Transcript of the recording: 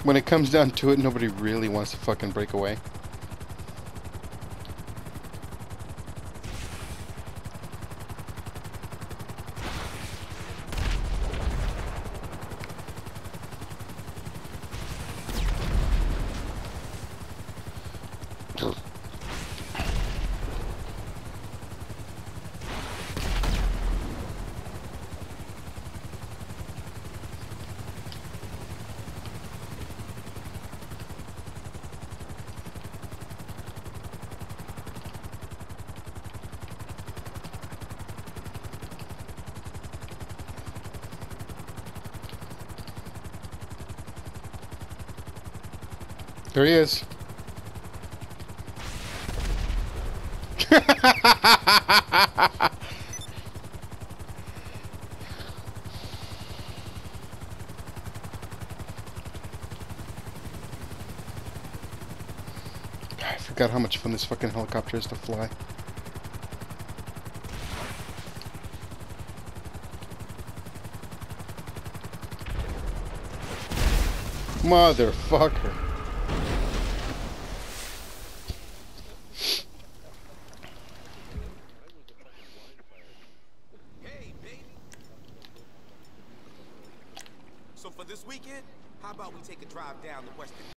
When it comes down to it, nobody really wants to fucking break away. There he is. I forgot how much fun this fucking helicopter is to fly. Motherfucker. Hey, baby. So for this weekend, how about we take a drive down to Western